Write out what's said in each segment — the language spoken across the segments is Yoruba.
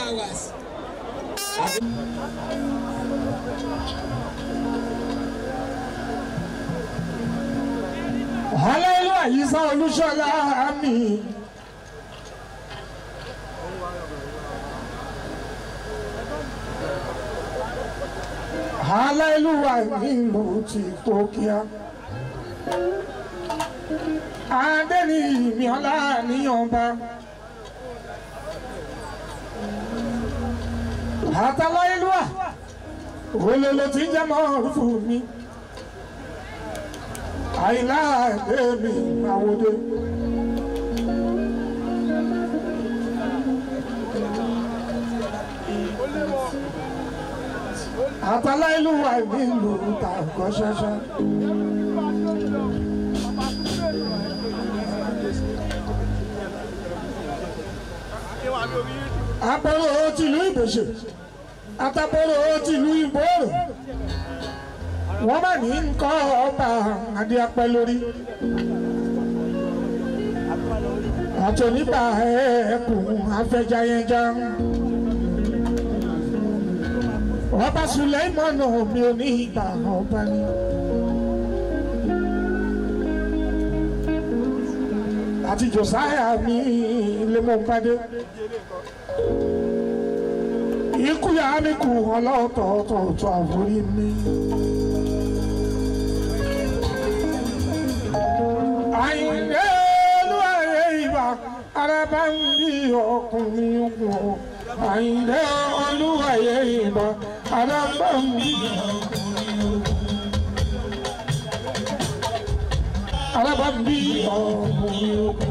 hours. Hallelujah, Isa Olúṣọlá mi. Hallelujah, nínú ti Kókíá. Adéni ìmìọ́lá níyànba. Hallelujah, olólo ti jẹ́ mọ́ fún mi. Àyìnlá èmi àwòdè. Hallelujah, nínú tàǹkọ́ ṣẹṣẹ. Àpẹẹrẹ tìlú Ìbèṣè àtàpẹẹrẹ tìlú Ìbòrò wọ́n bá ní nǹkan ọba adé apẹ lórí àtọ̀nípa ẹ̀ẹ́kùn afẹ́jáyẹjá ọba Sùlẹ́mọ́nà mi ò ní ìgbà ọba ni. Àti Josiah mi lè mọ̀ pàdé. Ikú ya mi kù ọlọ́tọ̀ọ̀tọ̀ àforí mi. Àyìnlé olúwàyé ìbà araba ń bí ọkùnrin kù. Àyìnlé olúwàyé ìbà araba ń bí ọkùnrin kù. Araba ń bí ọkùnrin kù.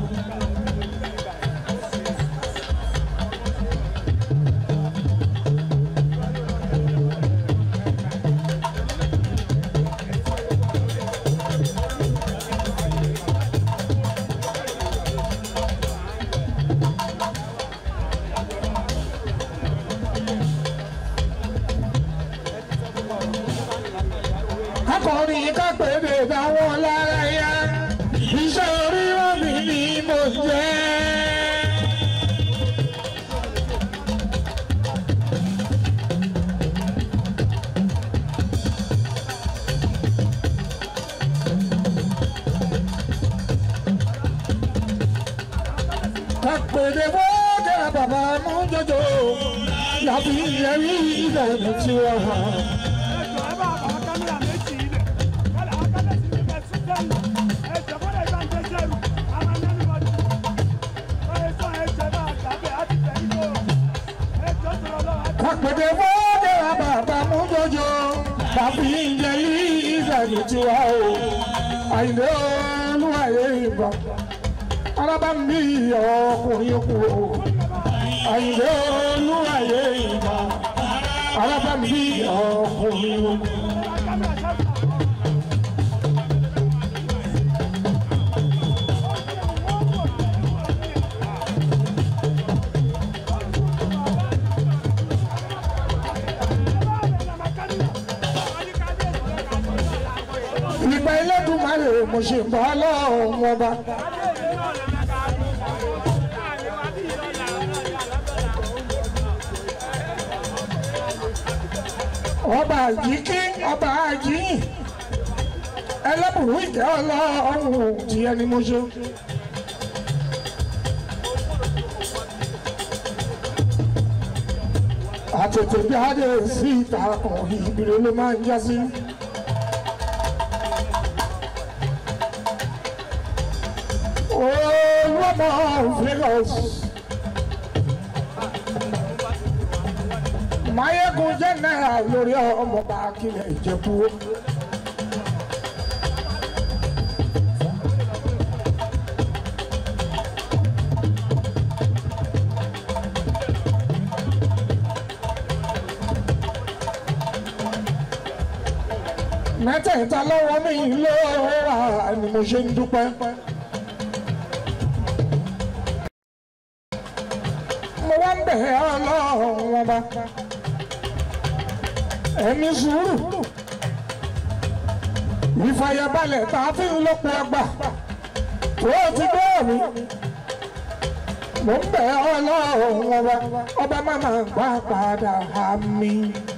Akọrin kápẹ́dé dáwọn lára yá, iṣẹ́ oríran mi ni mo jẹ́. Kápẹ́dé bọ́ọ̀dé bàbá mú jọjọ, làbí yẹrí ilẹ̀ mi tí wọ́n hàn. Kápẹ́dé bọ́ọ̀dé bàbá mú jọjọ, làbí yẹrí ilẹ̀ mi tí wọ́n hàn. Àyìnlé olúwàyé ìbà araba ń bí ọkùnrin kù. Àyìnlé olúwàyé ìbà araba ń bí ọkùnrin kù. Ìgbà Elédùmarè mo ṣe ń bọ́ lọ́wọ́ ọba. Ọba àjíkí ọba àjíyìn ẹlẹ́bùrú ìjẹ́ ọlọ́run tí ẹni mo ṣe. Àtètè bí adé sí ìtàkùn ìbìrì ló máa ń já sí. Olúọmọ Lagos. Máyégún jẹ́ náírà lórí ọmọọba Akílẹ̀ Ìjẹ̀bú. Mẹ́tẹ̀ẹ̀ta lọ́wọ́ mi ló wà ni mo ṣe ń dúpẹ́. Mo wá ń bẹ̀ Ọlọ́run ọba. Ẹ̀mí sùúrù ìfàyàbalẹ̀ tá a fi ń lọ́pọ̀ ẹgbà tó ti gbọ́ mi mo ń bẹ̀ Ọlọ́run ọba máma gbà padà àmì.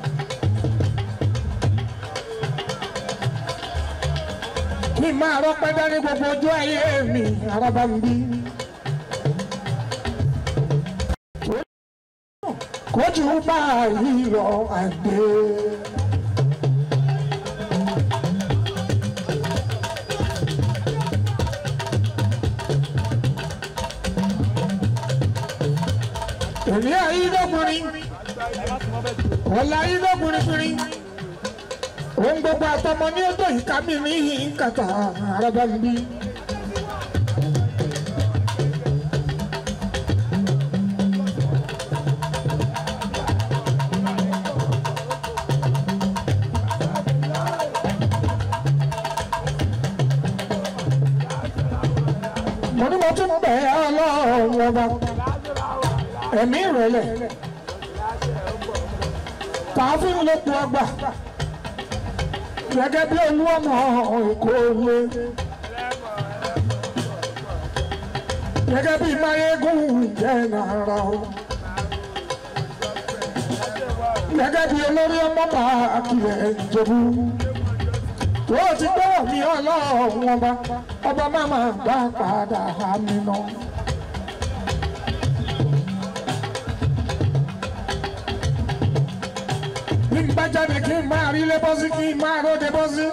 kí n máa rọ́pẹ́ dání gbogbo ojú ayé mi araba ń bí. kójú báyìí lọ àgbẹ̀. èmi ayílógúnrin ọ̀la ayílógúnrin òun gbogbo àtọmọ ní ọdọ ìka mi ní kàtà araba ń bí. mo ní mo tún bẹ̀ Ọlọ́run ọba ẹ̀mí ìrẹ̀lẹ̀ tààfin ló kú ọgbà gẹ́gẹ́ bí olúwọ̀mọ̀ èkó òwe gẹ́gẹ́ bí máyégún jẹ́ nàrà o gẹ́gẹ́ bí olórí ọmọ bá akilẹ̀ ìjẹ̀bú tó ti gbọ́ mi Ọlọ́run ọba máma gbà padà àmì náà. bí n bá jáde kí n máa rí lé bọ́sí kí n máa róde bọ́sí.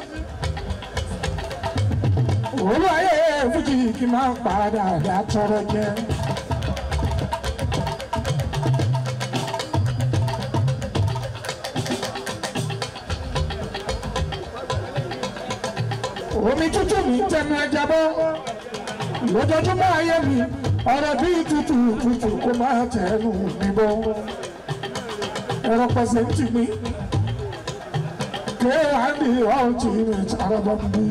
olú ayé fújì kí n máa padà dá tọrọ jẹ. omi tútù mi tẹnu ẹja bọ́ lójoojúmọ́ ayé mi ọ̀rọ̀ bí tútù kó máa tẹnu mi bọ́. ẹ̀rọ pẹ̀sẹ̀ ń tì mí. Kehandi ultimate Arabambi.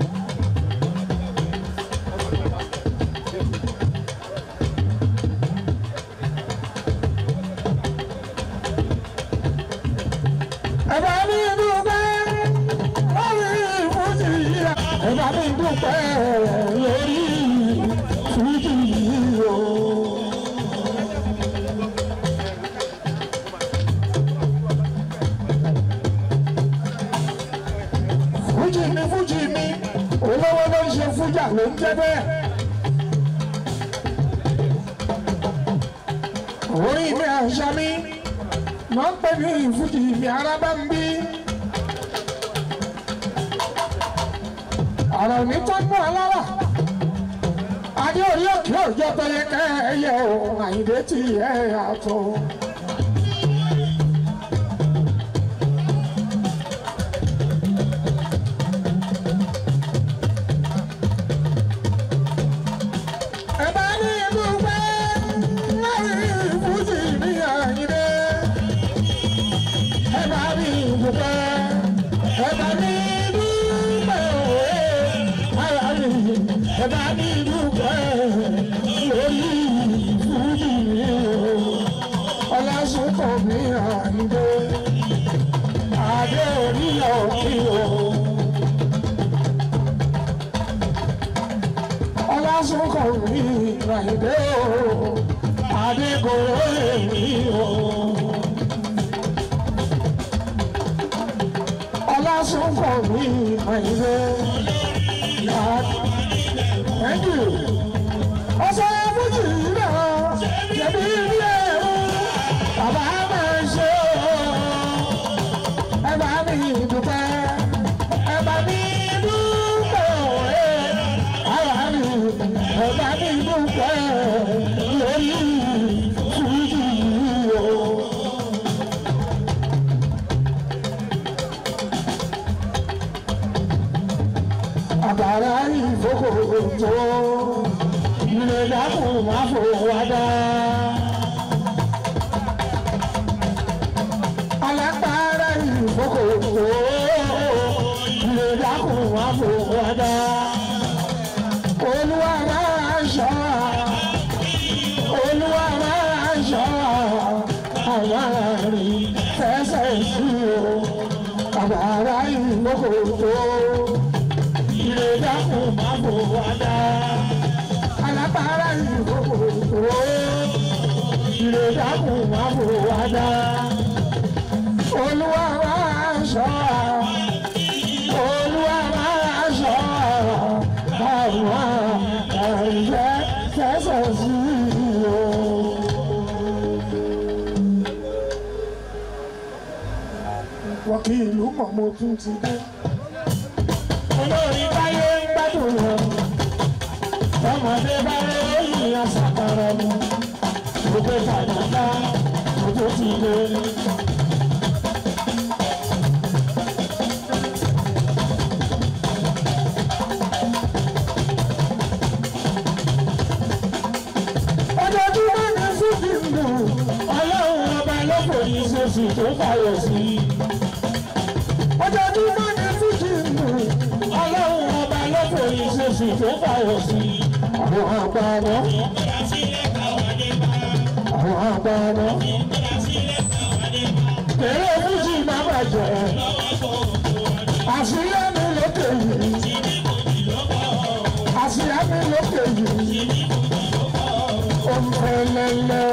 Ẹ̀bà mi dúpẹ́ lórí fújì yìí. Ẹ̀bà mi dúpẹ́ lórí fújì yìí o. Fújì mi olówó ló ń ṣe fújà ló ń jẹ́ bẹ́ẹ̀. orí mi àṣà mi máa ń pè ní fújì mi Arabambi. ọ̀rọ̀ ní tọ́jú alára adé orí òkè òjò tó yẹ kẹ́ ẹyẹ òun Àyìndé tí ẹ yàtọ̀. Thank you. Also, Para ire dákun máa bò wá dá. Olúwa máa ń ṣọ́ Olúwa máa ń ṣọ́ àwọn àìjẹ́ fẹsẹ̀ sí o. Wọ́n kí ìlú mọ̀ mo tún ti dé. Olórí báyé ń gbádùn wọn. Ọmọdé bá lóyún àṣàkàrà mu. Gbogbo fàdàkà gbogbo ti dé. Ojoojúmọ́ ni fújì ń dùn. Ọlọ́run ọba ló fòyí sóṣù tó fàyọ̀ sí. Ojoojúmọ́ ni fújì ń dùn. Ọlọ́run ọba ló fòyí sóṣù tó fàyọ̀ sí. Àwọn àgbàdo. Àwọn àgbàdo. Èrè fújì má bàjẹ́. Àṣìyá mi lókè yìí. Àṣìyá mi lókè yìí. Òǹfẹ̀lẹ̀lẹ̀.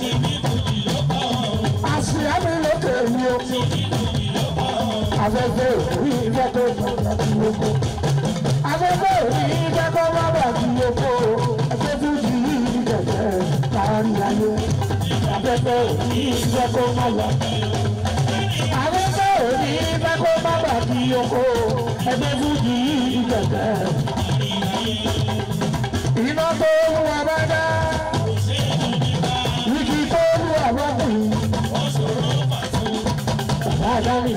Àṣìyá mi lókè yìí. Afẹ́fẹ́ òní ìfẹ́ tó bàbá tí ó kó. Afẹ́fẹ́ òní ìfẹ́ tó bàbá tí ó kó. Ẹgbẹ́ fújì yìí kẹ̀kẹ́ láàrin ayé. Afẹ́fẹ́ òní ìfẹ́ tó bàbá tí ó kó. Afẹ́fẹ́ òní ìfẹ́ tó bàbá tí ó kó. Ẹgbẹ́ fújì yìí kẹ̀kẹ́. Iná tó wà bá dá. Igi tó wà bá kù. Bàbá Adami.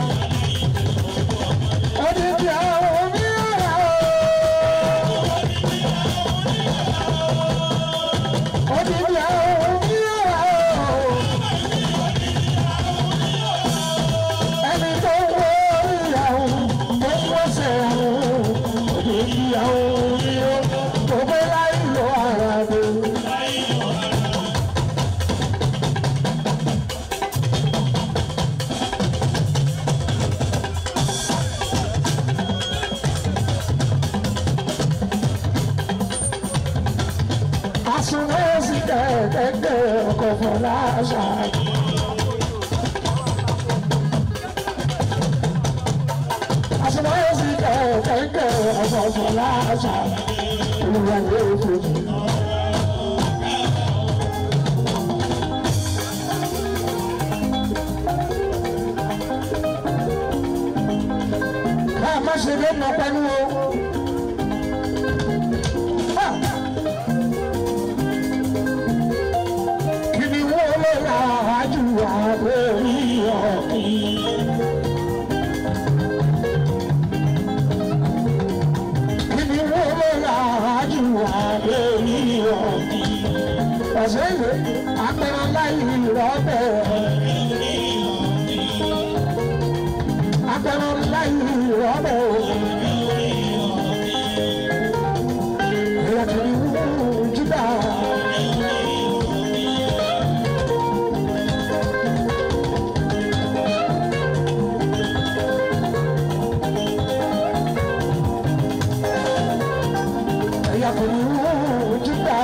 Odidi àwọn omíyàrá o. Odidi àwọn omíyàrá o. Ẹni tó wọ ìyàwó tó ń wọ́sẹ̀ àwọn odidi àwọn omíyàrá tó gbé láì lọ ara rẹ̀. Asunwesi kẹ̀kẹ́ ọkọ̀ fọlá ṣáà. Asunwesi kẹ̀kẹ́ ọkọ̀ fọlá ṣáà. Olúwa yóò fojú. Ká má ṣe lé mọ pẹ̀lú o. Ọ̀sẹ̀yẹ apẹ̀rẹ̀ láyé ìrọ̀bẹ̀. Apẹ̀rẹ̀ láyé ìrọ̀bẹ̀. Ẹ̀yà kìí wú júdà. Ẹ̀yà kìí wú júdà.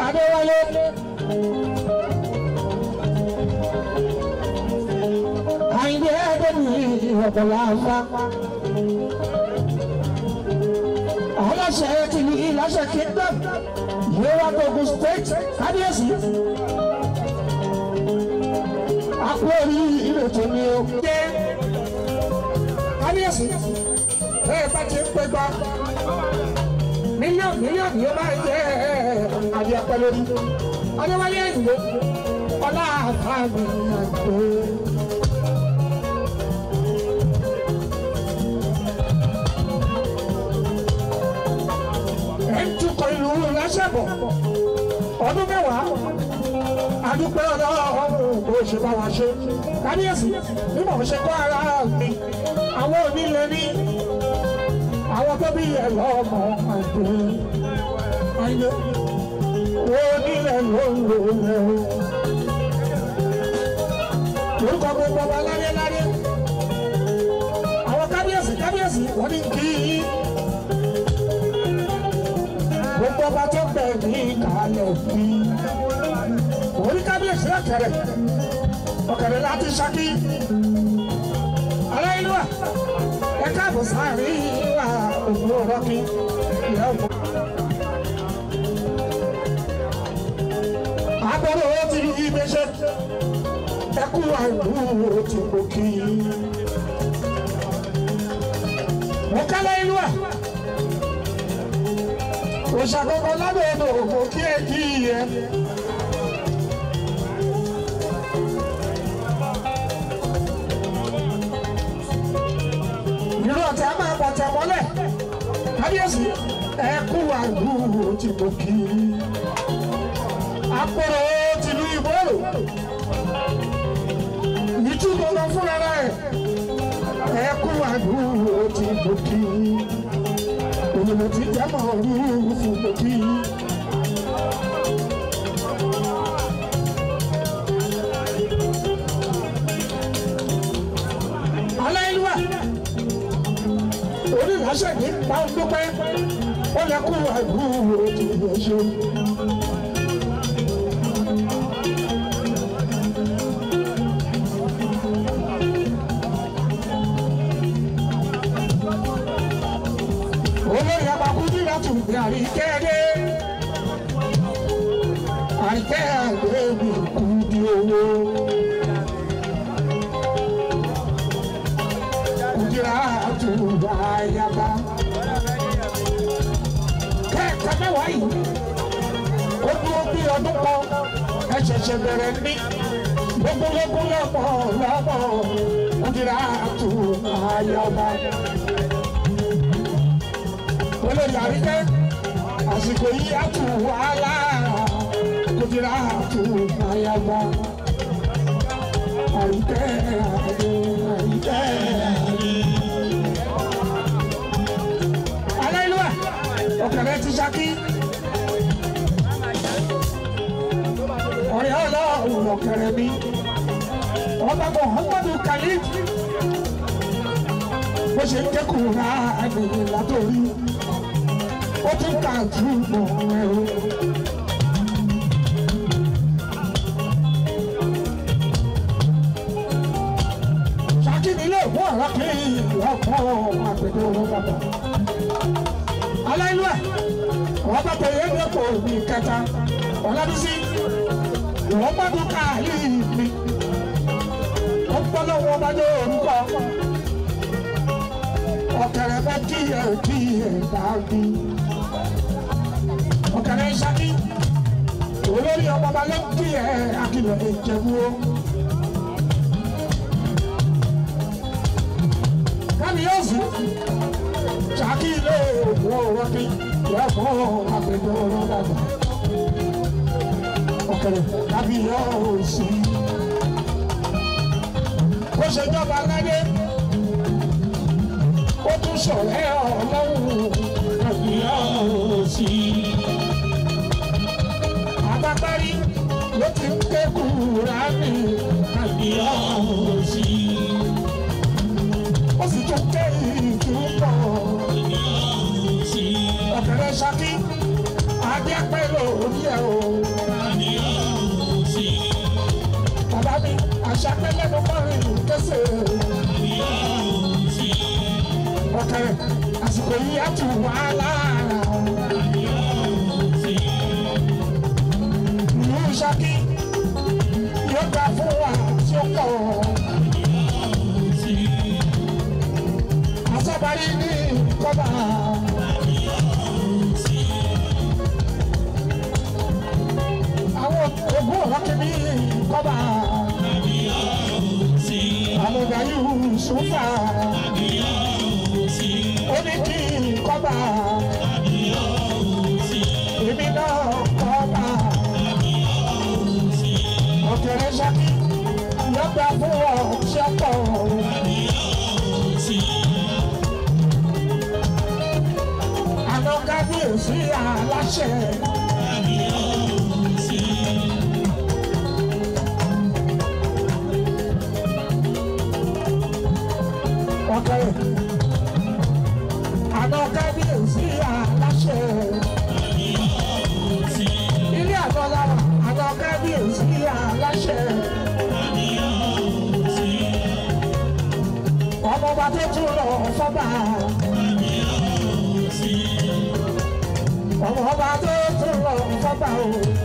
Adéwálé. Àyìndé Adémi ọ̀pọ̀lọpọ̀. Aláṣẹ ti ní ìlàṣẹ kingdom. Yéwà Togo state kábíyèsí. Àpòrí ìrètò ni o. Kábíyèsí. Bẹ́ẹ̀ bá ti ń pẹ́ gbá. Mílíọ̀nù yóò máa jẹ́ àdìẹ pẹ̀lú orí. Adéwálé Àyìndé ọlá àfààní àgbẹ̀. Ẹ̀ ń tukọ̀ ìlú lásẹ̀bọ̀ ọdún mẹ́wàá. Adúpẹ́ Ọlọ́run bó ṣe bá wa ṣe. Kábíyèsí bí mo ṣe kọ́ ara mi. Àwọn onílé ní àwọn tó bí ẹ lọ́mọ àgbẹ̀. Àyìndé wo nílẹ̀ ló ń lò lẹ́ o. Orúkọ gbogbo ọba ládé. Àwọn kábíyèsí wọ́n ní kí gbogbo ọba tó bẹ̀ ní ìkàlẹ̀ fi. Orí kábíyèsí ọ̀kẹ́rẹ́ láti Ṣakí. Aláìlúwà ẹ káàbọ̀ sáàrin ìwà ògùn ọ̀rọ̀kí ìyá ọ̀pọ̀. Agbọ́dọ̀ ó ti rí méṣẹ́ ẹkú àìlú ó ti gbòkì. Mo kálẹ̀ ìlúwà òṣàkọ́kọ́ lábẹ́ ọ̀dọ̀ òkú kí ẹ kí ẹ. Ìlú ọ̀tẹ̀ á máa pọ̀tẹ̀ mọ́lẹ̀. Kábíyèsí ẹkú àìlú ó ti gbòkì. Àpòrò tìlú Ìgbòrò ìtúbọ̀ lọ fúnra rẹ̀ ẹkú àìlú ó ti gbòkì. Òyìnbó ti jámọ̀ orí fún gbòkì. Aláìlúwà onílàṣẹ ní pàǹdùpẹ́ ó lè kú àìlú ó ti gbòkì. Olórí àpapọ̀ láti ìgbé àríkẹ́dé. Àríkẹ́ àgbẹ̀bí kú di owó. Kùdìrà àtúwà yaba. Kẹ́ẹ̀kẹ́ mẹ́wàá yìí. Ó dúró bí ọdún kan. Ẹ ṣẹ̀ṣẹ̀ bẹ̀rẹ̀ ní. Gbogbo lọ́pọ̀. Kùdìrà àtúwà yaba. Olórí àríkẹ́ àsìkò yìí á tù wàhálà Kùdìrà àtù àyàgbà. Àríkẹ́ Aláìlúwà ọ̀kẹ́rẹ́ ti Ṣakí. Ọ̀rẹ́ Ọlọ́run ọ̀kẹ́rẹ́ mi. Ọba Muhammadu Khalid bó ṣe ń kẹ́kọ̀ọ́ ra àgbègbè látòrí. Ó tún ká àtúbọ̀ ẹ̀rọ. Ṣakí nílé ìwọ ọ̀rọ̀ kí ọ̀pọ̀ àgbẹ̀dẹ ọ̀rọ̀ bàbá. Aláìlúwà ọba tẹ̀yẹ́ ní ọ̀pọ̀ òbí kẹta Ọlábísí ìwọ́n gbọ́dún káàlì mi. Ó gbọ́ lọ́wọ́ ọba ní orúkọ. Ọ̀kẹ́rẹ́ bá kíyè dàbí. Ọ̀kẹ́rẹ́ Ṣakí olórí ọmọ ọba ló ń kíyè Akílọ̀ Ìjẹ̀bú. Kábíyèsí Ṣakí ilé ìwọ ọ̀rọ̀kí ìyàfọ́ àgbẹ̀dẹ ọ̀rọ̀ dàgbà. Ọ̀kẹ́rẹ́ kábíyèsí ó ṣèjọba aládé. Ó tún ṣọ̀rẹ́ Ọlọ́run Kábíyèsí. Àbábárí ló ti ń ké Kùránì Kábíyèsí. Ó sì tún ké ìtúbọ̀ Kábíyèsí. Ọ̀kẹ́rẹ́ Ṣakí Adépẹ́ lórí ẹ̀ o. Bàbá mi àṣà pẹ́lẹ́ ló kọrin kẹsẹ̀. Ọ̀kẹ́ àsìkò yìí á tù wá lára. Ìlú Ṣakí yóò gbà fún wa tí ó pọ̀. Àsọ̀bárí ní kọ́bà. Àwọn ògùn ọ̀rọ̀kẹ́ ní kọ́bà. Àwọn ọ̀gá yìí ṣùfà. Ó ní kí kọ́bà. Èmi náà kọ́bà. Ọ̀kẹ́rẹ́ Ṣakí yóò gbà fún ọ tí ó pọ̀. Àná kábíyèsí aláṣẹ. Ọ̀kẹ́ àná kábíyèsí aláṣẹ. Ilé àbọ̀lára àná kábíyèsí aláṣẹ. Ọmọ ọba tó tún lọ fọ́bà. Ọmọ ọba tó tún lọ fọ́bà o.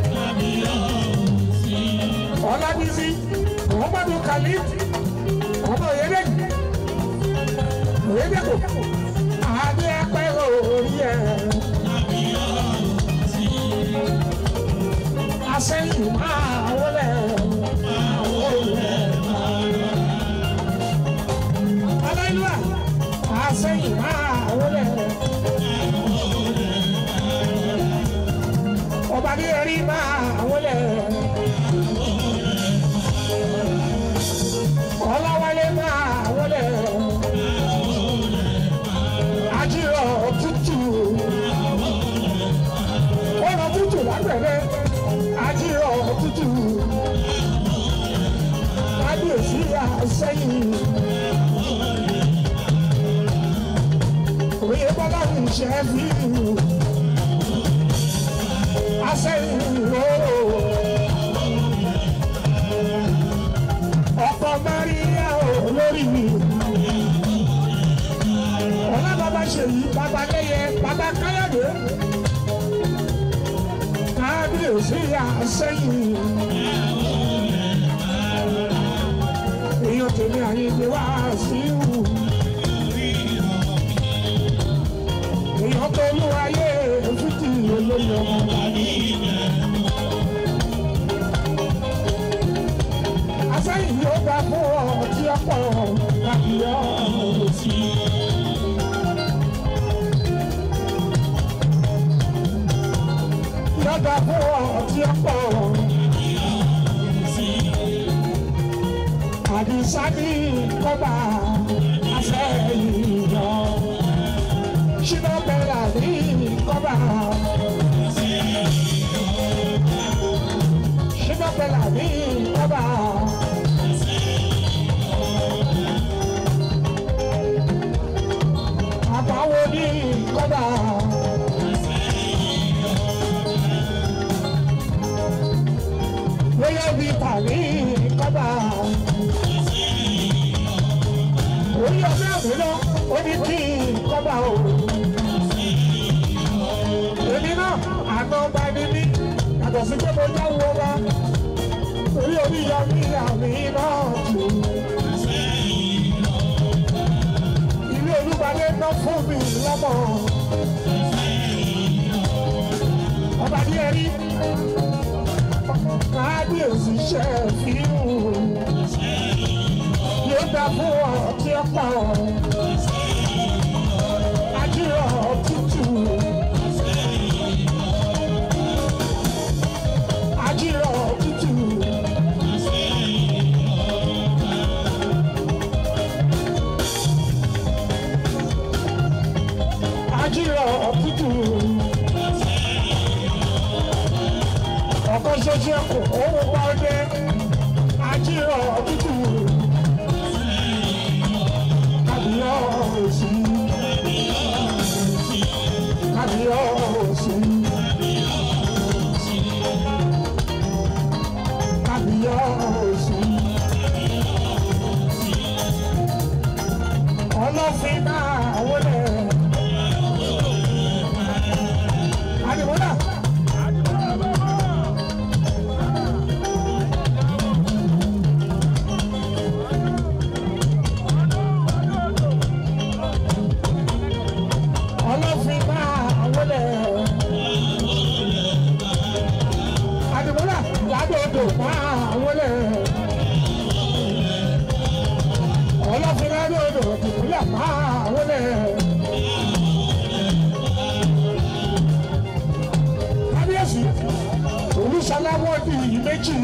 Ọlábísí Muhammadu Khalid ọmọ Oyèdèjì Oyèdèkò àdé apẹ́ orí ẹ̀. Asẹ́yìn máa wọlé aláìlúwà asẹ́yìn máa wọlé. Ọba ní ẹrí máa wọlé. Ọláwálé máa wọlé. Ajírọ̀ tútù. Ọ̀rọ̀ tútù lágbẹ̀dẹ. Ajírọ̀ tútù. Kábíyèsí Àsẹ́yìn. Oyè bọ́lá ń ṣe fíìmù. Àsẹ́yìn lóró. Ọkọ̀ Máríà olórí mi. Ọlá bàbá Ṣèyí, bàbá Lẹ́yẹ, bàbá Káyọ̀dé. Kábíyèsí Àsẹ́yìn. Èèyàn tèmi Àyìndé wá sí ìhù. Èèyàn tó lú ayé fújì olóyè ọmọ bàbí. Àsẹ́yìn yóò gbà fún ọ tí ó pọ̀ tàbí ọ̀hún sí. Yóò gbà fún ọ tí ó pọ̀. Àdìsá ní kọ́bà Àsẹ́yìn yọ. Ṣínà Bẹ́là ní kọ́bà. Ṣínà Bẹ́là ní kọ́bà. Àbáwo ní kọ́bà. Bóyá bí tàbí kọ́bà. Orí ọ̀fẹ́ àbúrò ó ní kí kọ́bà o. Èmi náà àná ọba ní mí yàtọ̀ sí pé mo jáwọ́ ọba. Orí orí yọ mí àmì náà jù. Ilé Olúgbadé ná fún mi lọ́mọ. Ọba ní ẹrí. Kábíyèsí ṣe fíìmù. Yóò gbà fún ọ tí ó pọ̀. Ajírọ̀ tútù. Ajírọ̀ tútù. Ajírọ̀ tútù. Ọkọ̀ ṣoṣo ẹ̀kọ́ owó pa ọdẹ. Ajírọ̀ tútù. Kábíyèsí. Kábíyèsí. ọlọ́fin máa wọlé. Àdìmọ́lá. Ọlọ́fin máa wọlé. Àdìmọ́lá ládòdò máa wọlé. Ọlọ́fin ládòdò ìpínlẹ̀ máa wọlé. Kábíyèsí Olúṣọlá wọ́ọ̀dì méjì.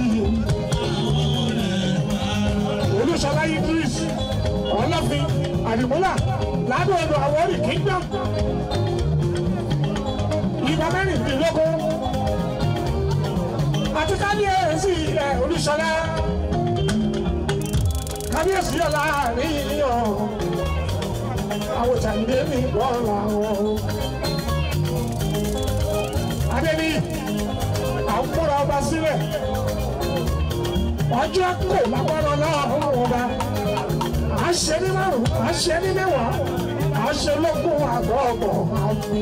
Olúṣọlá Idris Ọlọ́fin Àdìmọ́lá ládòdò Àwórì Kingdom. Ìgbà mẹ́rìndínlógún àti kábíyèsí ilẹ̀ Olúṣọlá. Kábíyèsí ọ̀la rí ọ̀ àwòtà ìdè mi bọ́ọ̀lù àwọn. Adébí àwọn múra ọba sílẹ̀ ọjọ́ kò lágbára lọ́wọ́ ọba. À ń ṣe ní márùn-ún, à ń ṣe ní mẹ́wàá, à ń ṣe lógún àgọ́ ọ̀gbọ̀n àfi.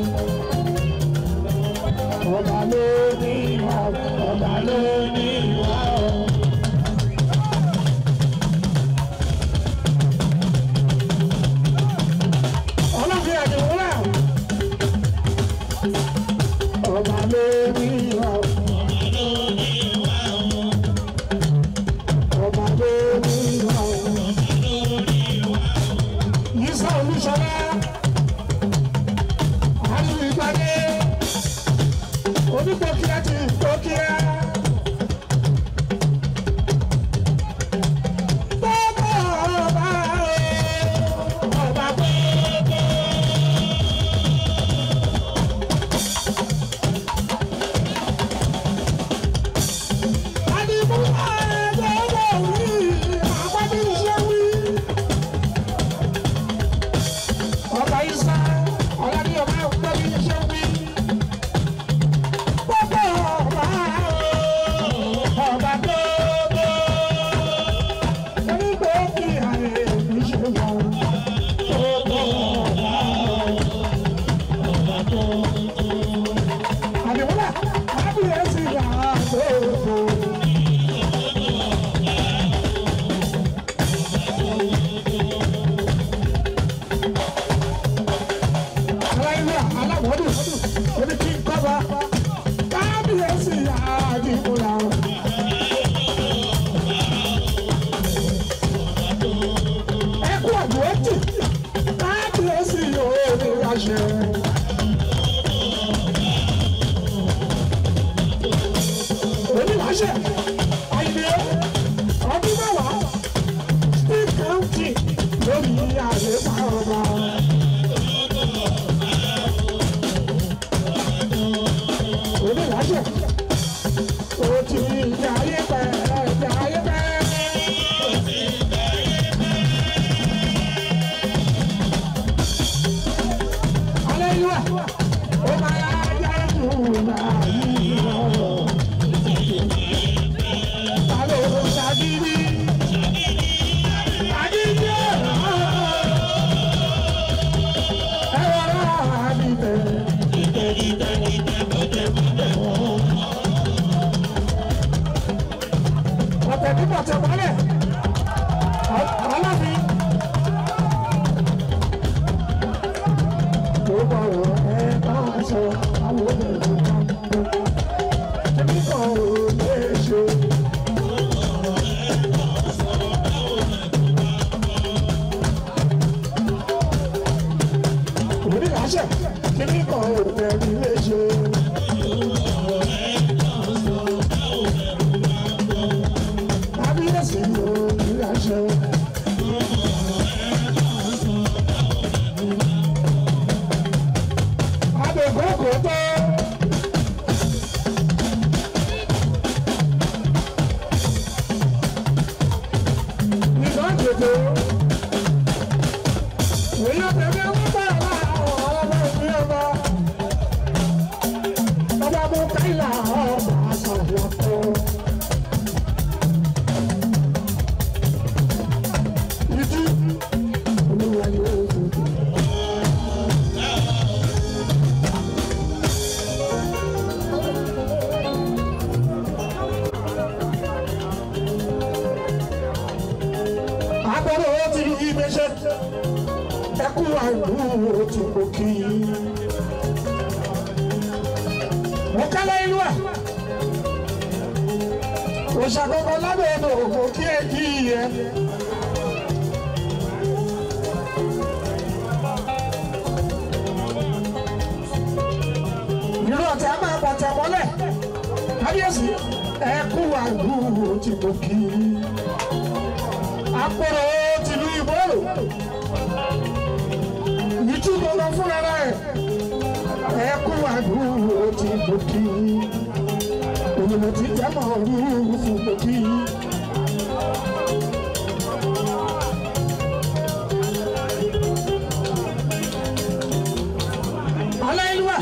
Ọba ló ní ìwà, ọba ló ní ìwà ọ̀. Ọlọ́fin Àdìmọ́lá. Ọba ló ní ìwà ọ̀. Ọba ló ní ìwà ọ̀. Yísà Olúṣọlá. Àdìmọ́ ìpàdé. Onígbòkìá ti gbòkìá. Bọ́bọ̀ ọba ọba gbogbo. Àdìmọ́lá gbogbo wí, àpàdé iṣẹ́ wí. Ọba Ìsá ọ̀làdí ọba gbọ́dọ̀ iṣẹ́ wí. Àbọ̀rọ̀ ti rí ìgbésẹ̀ ẹkú àìlú ti kò kí. Mo kálẹ̀ ìlú ẹ̀. Òṣàkókò lábẹ́ odò kò kí ẹ kí ẹ. Ìlú ọ̀tẹ̀ á máa bọ̀ tẹ̀ mọ́lẹ̀. Kábíyèsí ẹkú àìlú ti kò kí. Àpòrò tìlú Ìgbòho. Ìtú gbogbo fúnra rẹ̀ ẹkú àdúró ti gòkì òmìnira ti jámọ̀ ọ̀rú fún gòkì. Aláìlúwà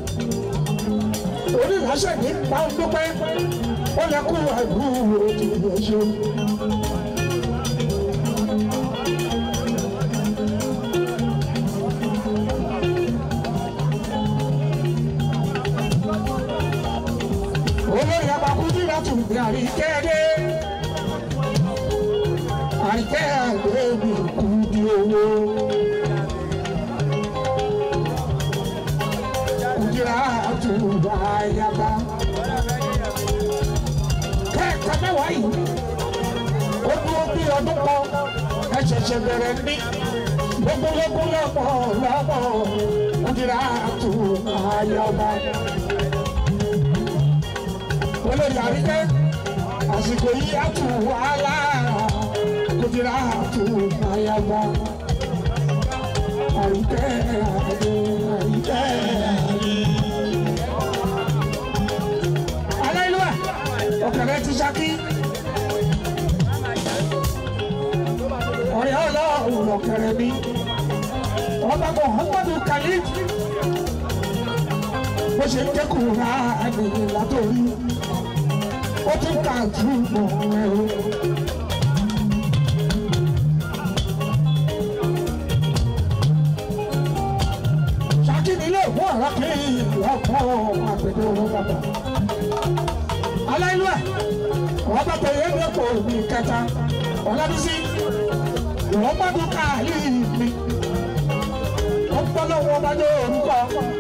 onílàṣẹ ní pàǹdùpẹ́ ó lẹ́kú àdúró ti gòkì. Àríkẹ́ àgbẹ̀bí kú di owó. Kùdìrà àtúndà ayaba. Kẹ́ẹ̀kan mẹ́wàá yìí, ó dúró bí ọdún kan, ẹ ṣẹ̀ṣẹ̀ bẹ̀rẹ̀ ní gbogbológún lọ́pọ̀. Kùdìrà àtúndà ayaba. Olórí Àríkẹ́. Àsìkò yìí á tù wàhálà Kùdìrà tù ayaba. Àríkẹ́ Àríkẹ́. Aláìlúwà ọ̀kẹ́rẹ́ ti Ṣakí. Ọ̀rẹ́ Ọlọ́run ọ̀kẹ́rẹ́ mi. Ọba Muhammadu Khalid. Bó ṣe ń kẹ́kọ̀ọ́ rà ẹ̀mí látòrí. Ó tún ká túbọ̀ ẹ̀rọ. Ṣakí nílé ìwọ ọ̀rọ̀ kí ọkọ̀ àgbẹ̀dẹ ọ̀rọ̀ bàbá. Aláìlúwà ọba tẹ̀lé ẹ̀kọ́ mi kẹta Ọlábísí Muhammadu Khalid mi. Wọ́n gbọ́ lọ́wọ́ ọba ní orúkọ.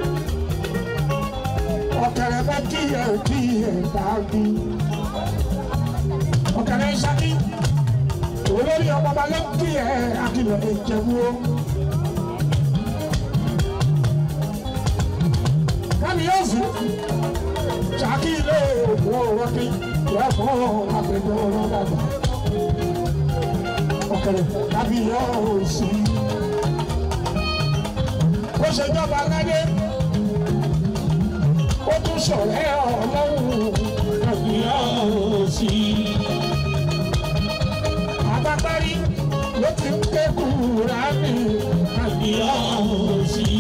Ọ̀kẹ́rẹ́ bá díẹ̀ dàbí. Ọ̀kẹ́rẹ́ Ṣakí olórí ọmọ ọba ló ń díẹ̀ Akílọ̀ Ìjẹ̀bú. Kábíyèsí Ṣakí ilé òkú ọ̀rọ̀kí lọ́kọ̀ àgbẹ̀dọ̀ ọ̀rọ̀ dàgbà. Ọ̀kẹ́rẹ́ kábíyèsí ó ṣèjọba aládé. Ó tún ṣọ̀rẹ́ Ọlọ́run kábíyèsí. Àbátárí ló ti ń ké Kùránì kábíyèsí.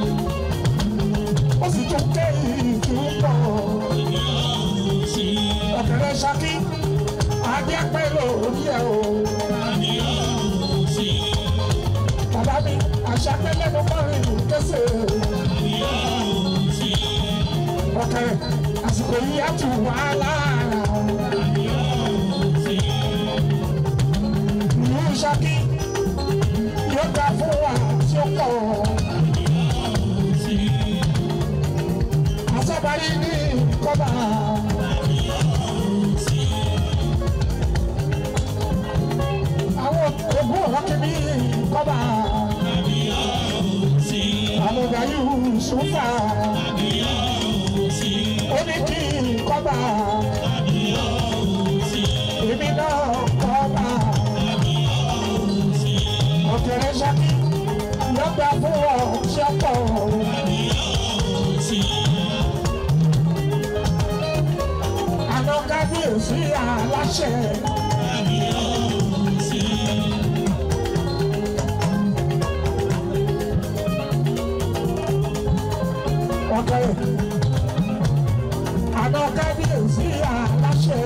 Ó sì tún ké ìtúbọ̀ kábíyèsí. Ọ̀kẹ́rẹ́ Ṣakí adé pẹ́ lórí ẹ̀ o kábíyèsí. Bàbá mi àṣàpẹ́ lẹ́nu mọ́rin kése kábíyèsí. Ọ̀kẹ́rẹ́ àsìkò yìí á tù wàhálà. Ìlú Ṣakí yóò gbà fún wa tí ó pọ̀. Àṣàbárí ní kọ́bà. Àwọn ògùn ọ̀rọ̀kì ní kọ́bà. Àwọn ọ̀gá yìí sùnfà. Ó ní kí n kọ́bà. Èmi náà kọ́bà. Ọ̀kẹ́rẹ́ Ṣakí lọ́gbà fún ọ̀ṣọ́pọ̀. Àná kábíyèsí aláṣẹ. Ọ̀kẹ́rẹ́ àná kábíyèsí aláṣẹ.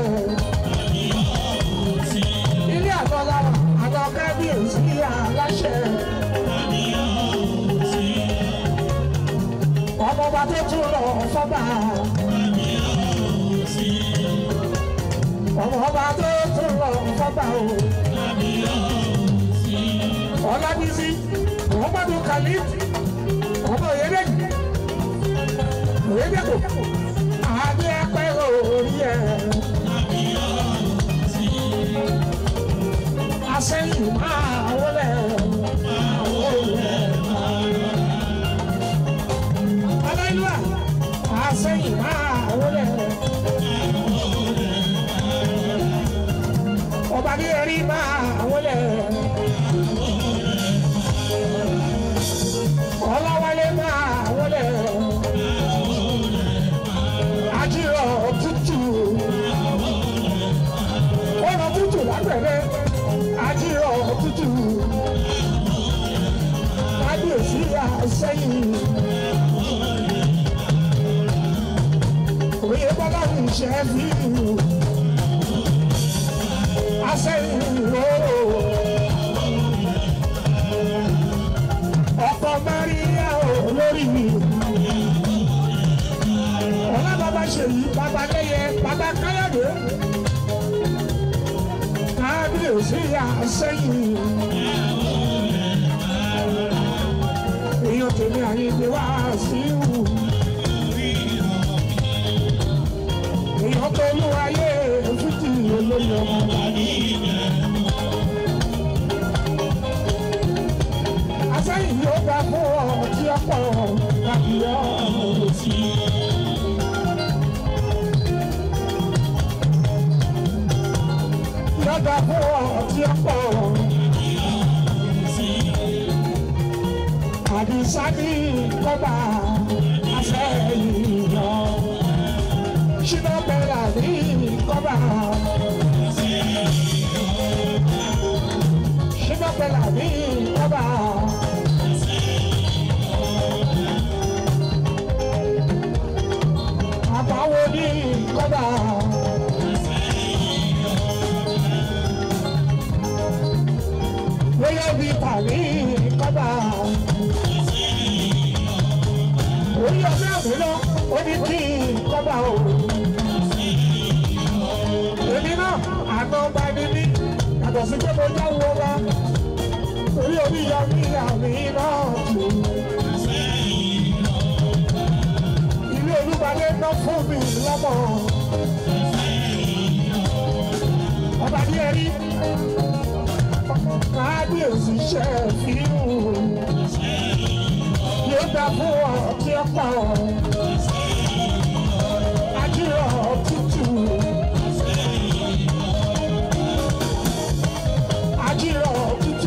Ilé àná lára àná kábíyèsí aláṣẹ. Ọmọọba tó tún lọ fọ́bà. Ọmọọba tó tún lọ fọ́bà o. Abdulkalim ọmọ Oyèdèkò adé ẹpẹ orí ẹ asẹ́yìn máa wọlé aláìlúwà asẹ́yìn máa wọlé ọba ní ẹrí máa wọlé. Ọláwálé máa wọlé ajírọ̀ tútù ọ̀nà tútù lágbẹ̀rẹ̀ ajírọ̀ tútù kábíyèsí àsẹ́yìn òye bọ́lá ń ṣe fíìmù àsẹ́yìn lóòrò. Ọkọ Maria olórí mi. Ọlá bàbá Ṣèyí, bàbá Lẹ́yẹ, bàbá Káyọ̀dé. Kábíyèsí àsẹ́yìn. Èèyàn tèmi Àyìndé wá sí ìwù. Èèyàn tó lú ayé fújì olórí ọmọ bàbí. Asẹ́yìn yóò gbà fún ọ tí ó pọ̀ láti yọ òsì. Yóò gbà fún ọ tí ó pọ̀. Àdìsá ní kọ́bà Asẹ́yìn yọ. Ṣínà Bẹ́lá ní kọ́bà. Ṣínà Bẹ́lá ní kọ́bà. Àbáwo ní kọ́bà. Bóyá bí tàbí kọ́bà. Orí ọ̀gá mi lọ, ó ní kí kọ́bà o. Èmi náà, àná ọba ní mí, yàtọ̀ sí pé mo jáwọ́ wa. Orí omi yọ mí àmì náà tù. Ilé Olúbalẹ̀ ná fún mi lọ́mọ. Ọba ní ẹrí. Kábíyèsí ṣe fíìmù. Yóò dá fún ọ tí ó pa ọ. Ajírọ̀ tútù. Ajírọ̀ tútù.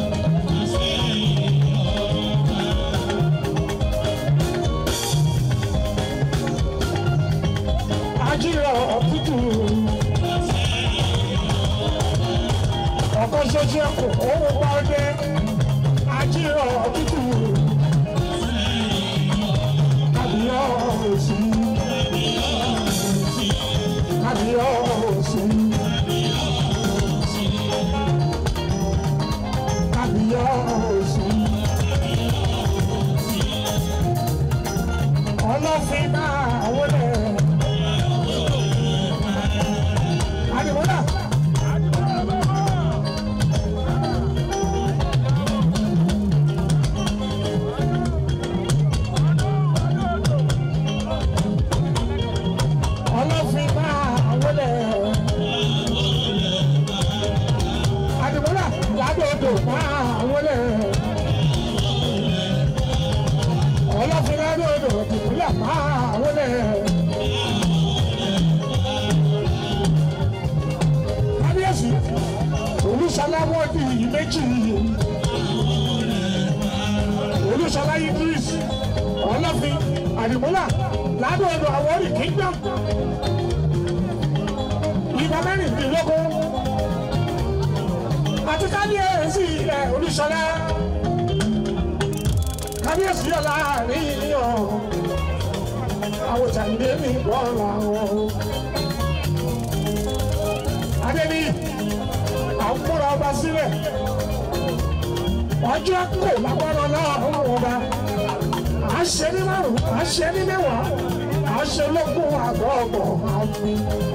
Ajírọ̀ tútù. Ọkọ̀ ṣoṣo kò owó pa ọdẹ. Ajírọ̀ tútù. Kábíyèsí. Kábíyèsí. Kábíyèsí. Ọlọ́fin náà wọlé. Àdìmọ́lá. Ọlọ́fin náà wọlé. Àdìmọ́lá ládòdò náà wọlé. Ọlọ́fin ládòdò ìpínlẹ̀ náà wọlé. Kábíyèsí Olúṣọlá wọ́ọ̀dì méjì. Olúṣọlá Idris Ọlọ́fin Àdìmọ́lá ládòdò Àwórì Kingdom. Ìgbà mẹ́rìndínlógún. Àti kábíyèsí ilẹ̀ Olúṣọlá. Kábíyèsí ọ̀la rí ọ̀. Àwọn ìjàmbé mi gbọ́ làwọn. Adébí àkúrò ọba sílẹ̀. Ọjọ́ kò lágbára náà ń wọ̀ bá. À ń ṣe ní márùn-ún, à ń ṣe ní mẹ́wàá, à ń ṣe lógún àgọ́ ọ̀gbọ̀n àfi.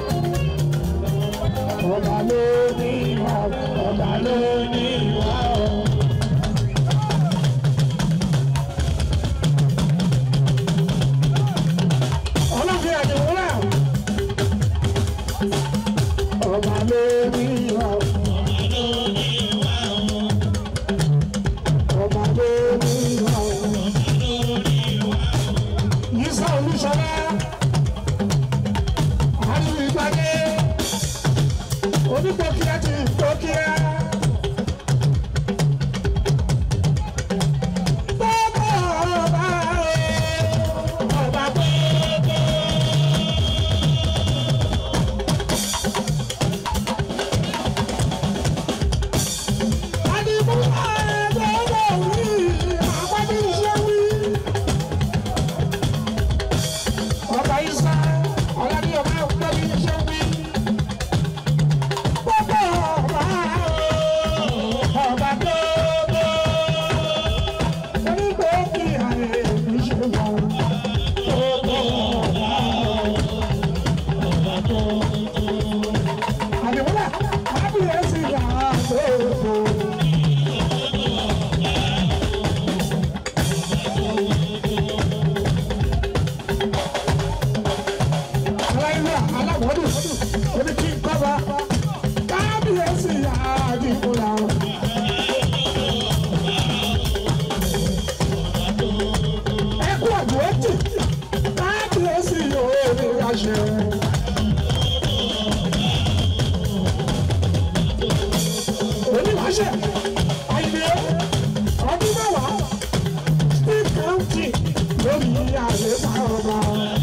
Ọba ló ní ìwà, ọba ló ní ìwà. Àyìnbé ọdún mẹ́wàá ní káùntì lórí àléfà ọba.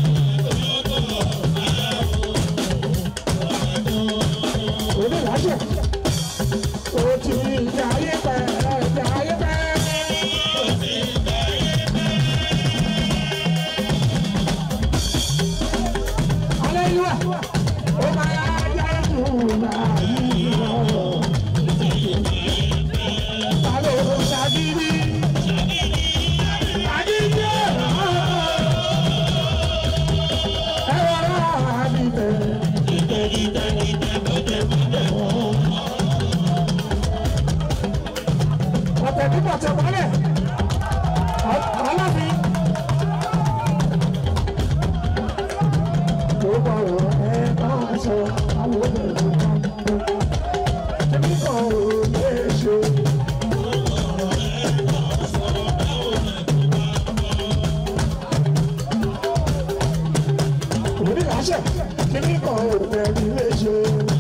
Onílàjẹ̀ ó ti ìjà ayé pẹ́ ìjà ayé pẹ́. Alẹ́ yìí wà ó máa yá ajá dùn náà yìí lọ. Alo ṣàgídí. Ọ̀tẹ̀ nígbà tẹ̀ wálẹ̀ aláàfin tó bá wọ̀ ẹ́ bá sọ àwọn obìnrin kan kí kò lè ṣe. Onílàṣẹ kí kò lè ṣe.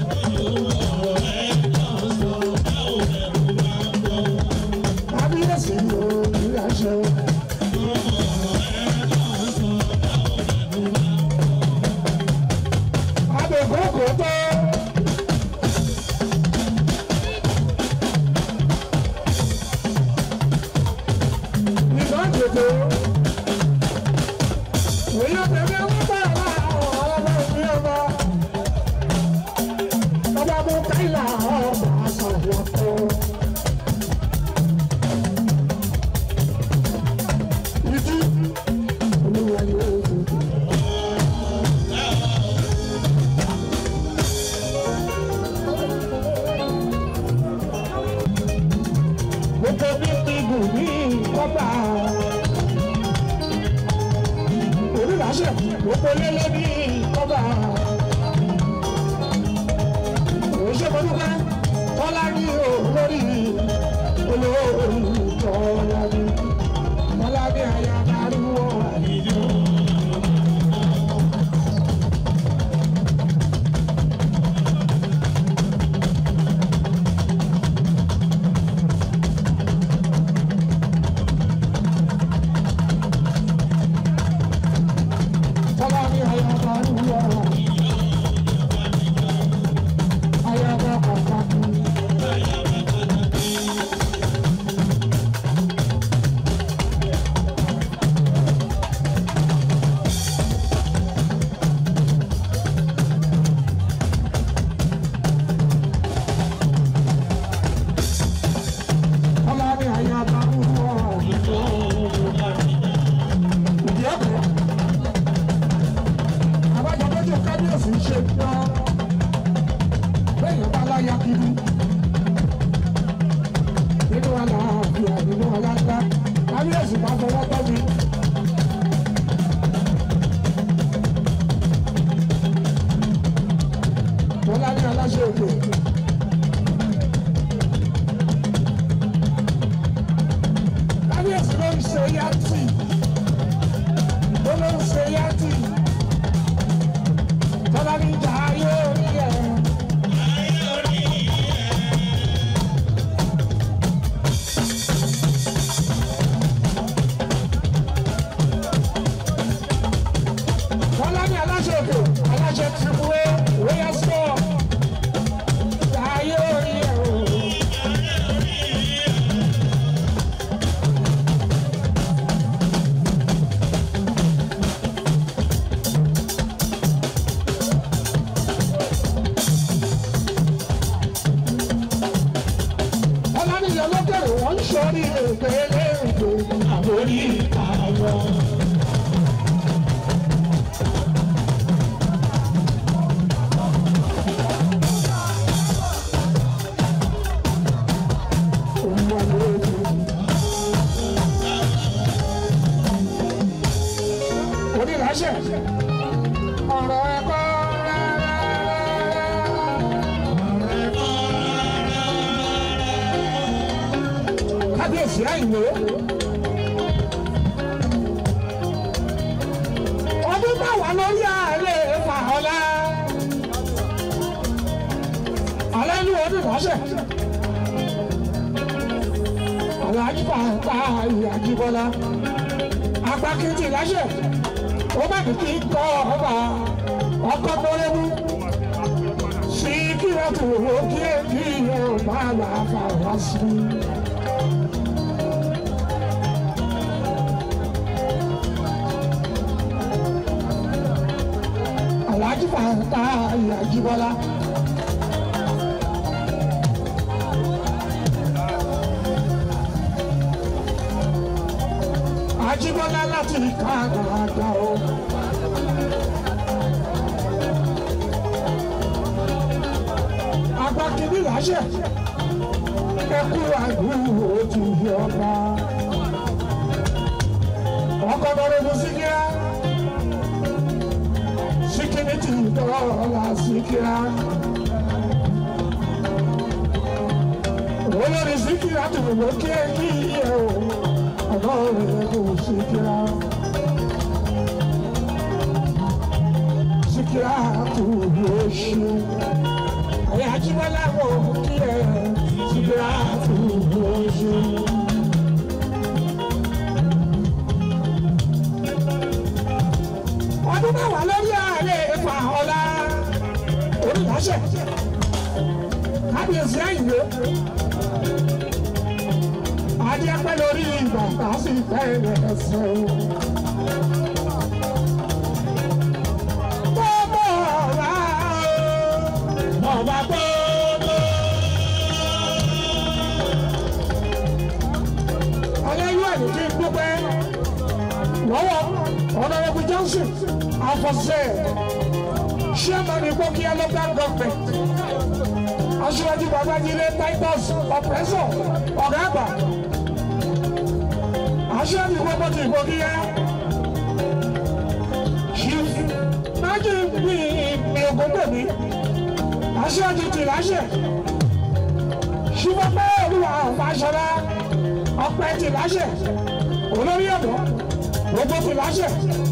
Ọdún bá wà lórí ààrẹ fà ọlá. Alẹ́ ní ọdún ìránṣẹ́. Alhaji Fatai Ajibola agbákejì láṣẹ ó bá ní kí n kọ́ ọba ọkọ̀ mọ́lẹ́mú sí kí wọ́n tó wò kí èyí yóò bá wà fà wá sí. Alhaji Fatai Ajibola. Ajibola láti Canada o. Agbákejì láṣẹ ẹkú àdúgbò ti fi ọba. Ọkọ̀ lọ́rọ̀ Síkírá. Síkírítì dọ́là Síkírá. Olórí Síkírá tó wò kéèkì yẹ o. Ọlọ́run Síkírá. Síkírá tó wò ṣe. Ẹ̀yà Ajíbọ́lá wò kí ẹ Síkírá tó wò ṣe. Ọdún mẹ́wàá lórí ààrẹ ìfà ọ̀la oníláṣẹ. Kábíyèsí Àyìnlé. Adéapẹ́ lórí ìgbà tá a sì bẹ̀rẹ̀ ẹsẹ̀ o. Bọ́bọ̀ ọ̀la ọba gbọ́dọ̀. Ọlẹ́yìn ẹ̀dùn kí n dúpẹ́ lọ́wọ́ Honorable Johnson Afọ̀sẹ̀ Chairman Ìgbókíá local government. Aṣíwájú Babájídé Titus Ọ̀pẹ́sọ̀ ọ̀gá àgbà. Aṣíwájú gbogbo ti Ìgbókíá. Chief Májí ní Ògúngbèmí. Aṣíwájú ti láṣẹ. Ṣùgbọ́n Olúwa Fáṣọlá ọpẹ́ ti láṣẹ. Olórí ọ̀dọ́ gbogbo ti láṣẹ.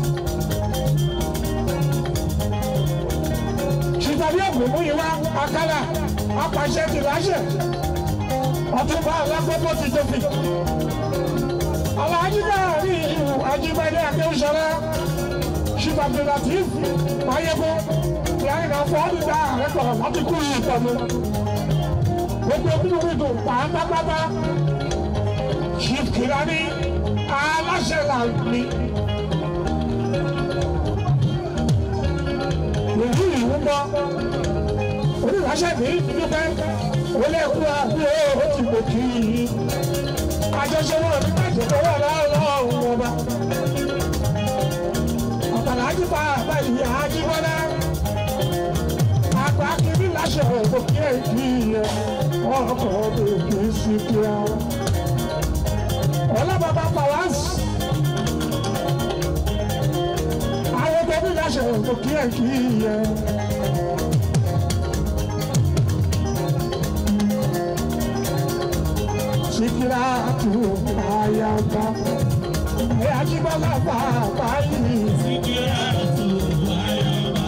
Ṣìtàbí ògùnmú yìí wá Akálà apàṣẹ ti láṣẹ. Ọ̀túnba alágbọ́gbọ́ ti jẹ́ fi. Alhaji Gani Ajíbádé Akéwùsọ̀lá Ṣìtàbí Latif Máyégún Ìyáìnà fọ́ọ̀dùdà rẹ̀kọ̀ láti kú ìtọ́nu. Gbogbo bíbélì pàápàá Chief Kirani aláṣẹ làmì. Èyí ìwú gbọ́ oníláṣẹ ní dúpẹ́ olóòkú àbí ó ti gbò kí i. Àjọṣe wọn ní bàjẹ́ tó wà lọ́wọ́ ọba. Ọ̀kàlà Ajípa àbáyé Ajíbọ́lá. Àgbà kìíní láṣẹ òkú kí èyí yẹ ọkọ̀ òkè Síkírá. Ọlọ́bàbà Fawaz. Àwọn tó ní láṣẹ òkú kí èyí yẹ. Síkírá tó ayaba. Ẹ̀yà Ajíbọ́lá bàbá yìí. Síkírá tó ayaba.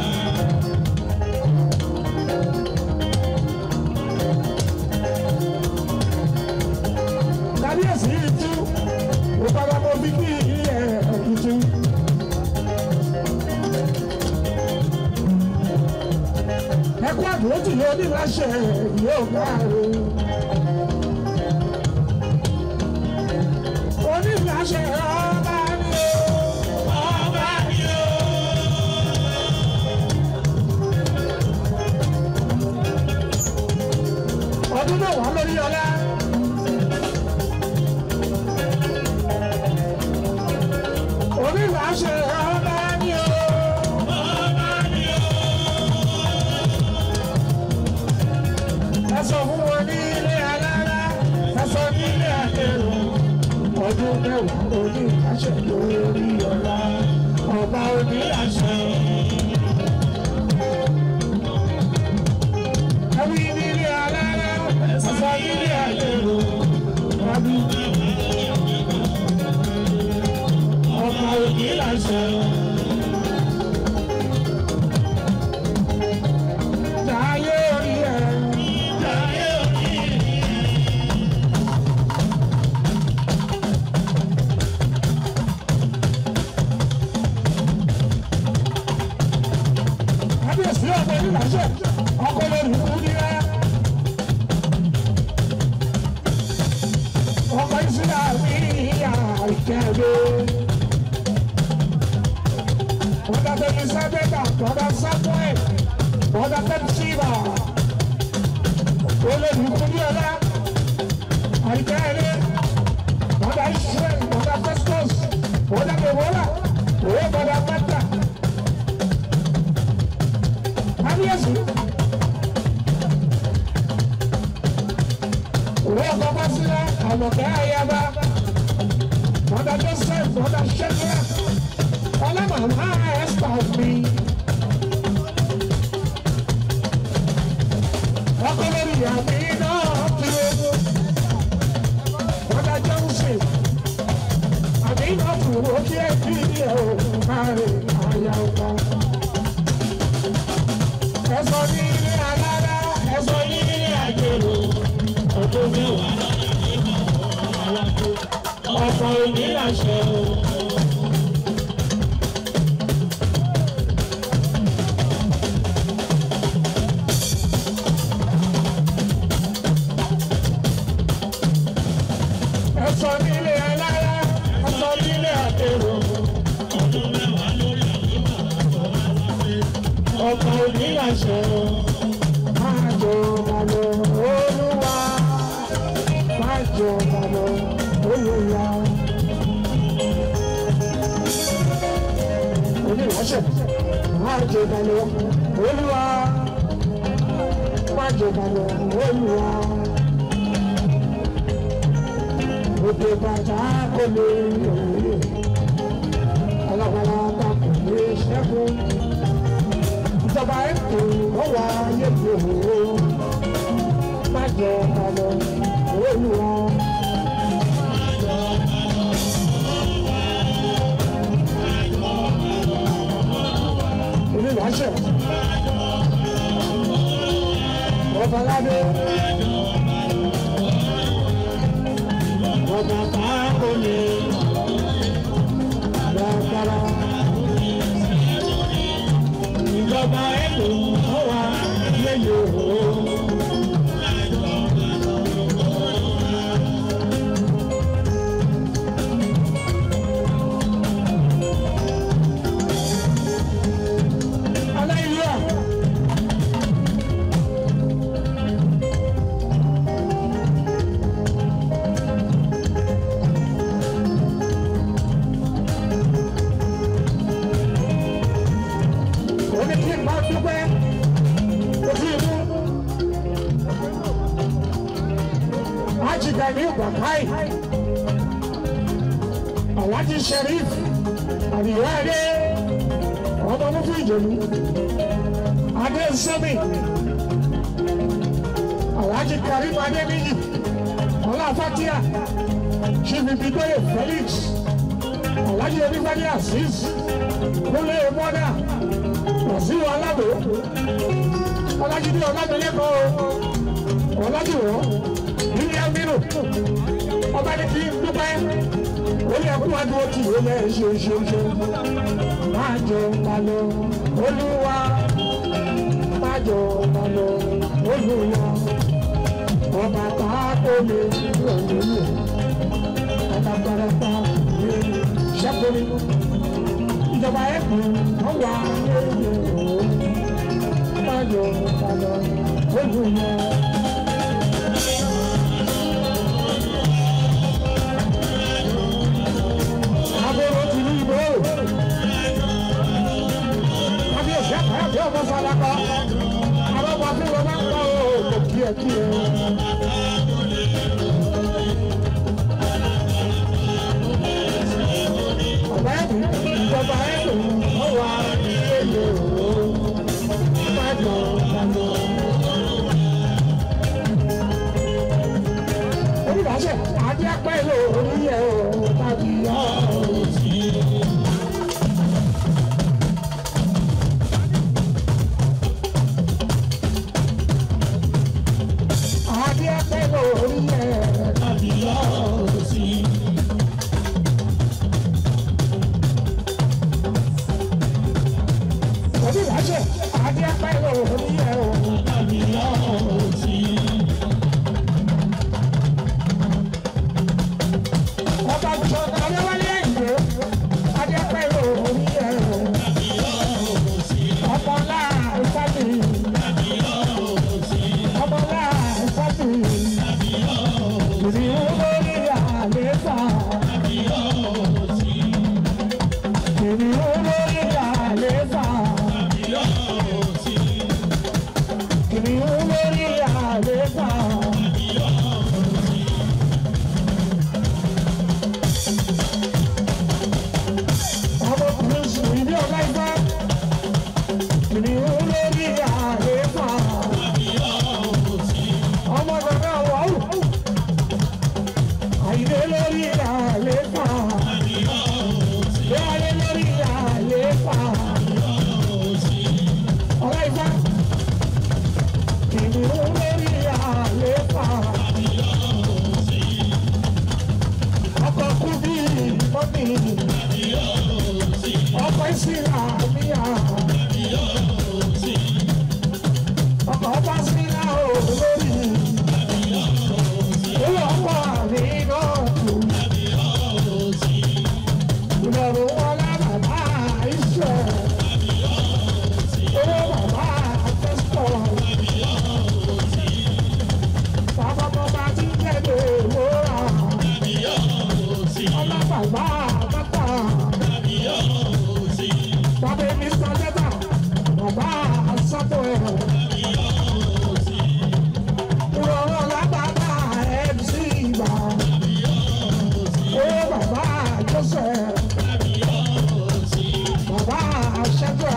Kábíyèsí ìtú, òpàdàmọ́ bí kí ilé ìtú. Ẹkú àdúró tí yóò ní láṣẹ yóò gbá rẹ̀. Oníláṣẹ ọba ni ó, ọba ni ó. Ọdún náà wà lórí ọlá. Oníláṣẹ ọba ni ó, ọba ni ó. Ẹ sọ fún wọn ní ilé alára, ẹ sọ ní ilé àkẹrù. Ọdún mẹ́wàá oníláṣẹ lórí ọlá, ọba oníláṣẹ. Ẹbí ní ilé alára, ẹ sọ ní ilé àkẹrù. Ọba oníláṣẹ. Jayé orí ẹ̀. Jayé orí ẹ̀. sí àmì àìkẹ́rẹ́. Bọ́dà tẹ̀lé sẹ́gbẹ̀dà, bọ́dà Samuel, bọ́dà Tẹ́tíṣíbà, olórí Kúndíọ́lá, àìkẹ́rẹ́, bọ́dà Israel, bọ́dà Festus, bọ́dà Bẹ̀wọ́lá, òwe bọ́dà Mẹ́ta. Kábíyèsí. Òwe ọkọ̀ bá sílẹ̀, àmọ̀kẹ́ ayaba, bọ́dà Joseph, bọ́dà Ṣẹ́kíra. Ọlọ́màmá ẹ̀sà mi. Ọkọ lórí àmì náà dúró. Bọ́dà Johnson. Àmì náà dúró kí ẹ bí ẹ ò kárí àyà ọkọ. Ẹ̀sọ́ ní ilé alára, ẹ̀sọ́ ní ilé àjèrò. Ọdún mẹ́wàá náà ọkọ̀ onílàṣẹ o. Ẹ̀sọ́ nílé alára, ẹ̀sọ́ nílé àtẹ̀rò. Ọdún mẹ́wàá lórí ọkọ̀ onílàṣẹ o. Máa jọ bàlọ́ Olúwa, máa jọ bàlọ́ Olúwa. Onílàṣẹ, máa jọ bàlọ́ Olúwa, máa jọ bàlọ́ Olúwa. Òde bàtà kò lè lòye, alágbára ta kò lè ṣẹ́gun. Ìjọba ètò ọwọ́ ayé mi ò má jẹ ọ̀nà Olúwa. Oníwàṣẹ, Ọbaládé. Ọba tako ni gbàgbára. Ìjọba ètò ọwà yẹyẹ o. Aláìlúwà. Gani Bakai, Alhaji Sharif, Adiwade, ọmọ Mufu Ìjẹ̀bú, Adé Sẹ́mi, Alhaji Karim Adébíyì, Ọlá Fatia, Chief Ibitoye Felix, Alhaji Onífádé Azeez, Kúnlé Mọ́dà, Wàsíù Alábò, Ọlájídé Ọlámilẹ́kọ̀ọ́, Ọlájúwọ̀. Nílé Amínú, ọba ní kí n dúpẹ́, ó yẹ kó wá dúró kí ó lẹ́ ṣe. Máa jọ balọ̀ Olúwa, máa jọ balọ̀ Olúwa. Ọba tá a kó lè lọ lórí ẹ̀, alágbára tá a lè ṣẹ́kọ̀ọ́. Ìjọba ẹ̀kún ọwọ́ ayé rẹ̀ o, máa jọ balọ̀ Olúwa. kìnìún lórí àléfà. Kìnìún lórí àléfà. Kìnìún lórí àléfà. Ọmọkùnrin sùn ní ọ̀la ìfá. Kìnìún lórí àléfà. Ọmọ bàbá wọ̀ ọ́. Àyìnlé lórí àléfà. Wálé lórí àléfà. Ọ̀la ìfá. Kìnìún lórí àléfà. Ọkọ̀ kú bí mọ́mí. Ọkọ̀ ìsìnlá níyà. Ọkọ̀ ọba sílá olórí. Owó ọkọ̀ àmì náà kù. Ìrọ̀rùn ọlá bàbá ìṣẹ̀. Owó bàbá àtẹ́sítọ̀. Bàbá bàbá ti jẹ́lẹ̀ ìwòrà. Ọlá bàbá bàbá. Bàbá mi sọ lẹ́tà. Bàbá sọ́tò ẹ̀. Ìrọ̀rùn ọlá bàbá MC ìgbà. Owó bàbá Joseph. Bàbá Ṣẹ́gbà.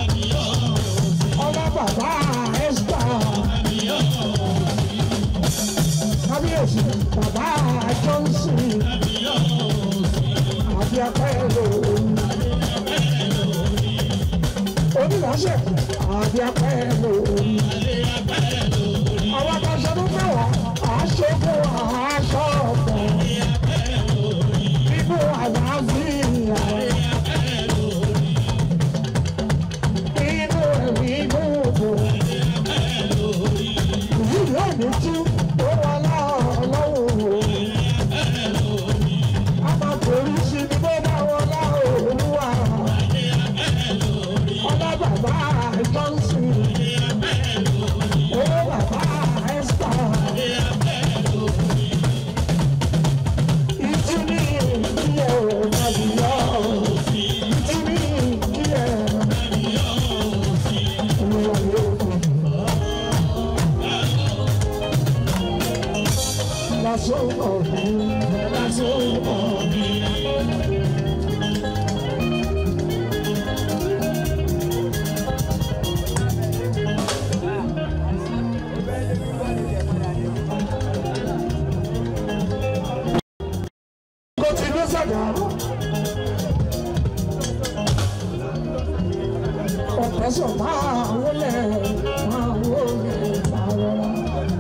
Ọlá bàbá Esther. Kábíyèsí bàbá Johnson. Àbí apẹ́lò. Onílàṣẹ àbí apẹ́lò. Àwọn akọ́ṣẹ́ tó mẹ́wàá aṣọ́kù aṣọ ọ̀pọ̀. Bíbú àlàáfíà. Inú ẹ̀mí gbogbo. Ìlú yóò ní tú tó wà lọ́wọ́. A máa torí sí ní bó bá wọn láwọ̀ olúwa. Ọlá bàbá Johnson. Owó bàbá Esther. Ìtúní ìdíyẹ òmàdìyọ. Ìtúní ìdíyẹ. Olúwa yóò kọ́. Lásán ọ̀gbìn. Lásán ọ̀gbìn. Ọ̀pẹ̀sọ̀ máa wọlé máa rọra.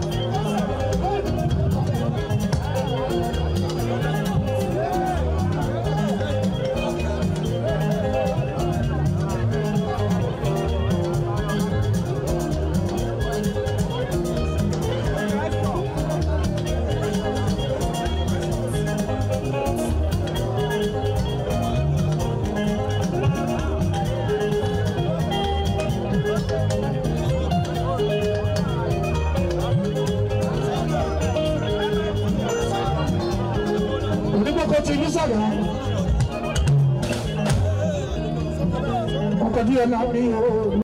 Onígbòkó ti ní sàgá. Ọkọ̀ díẹ̀ náà ní o.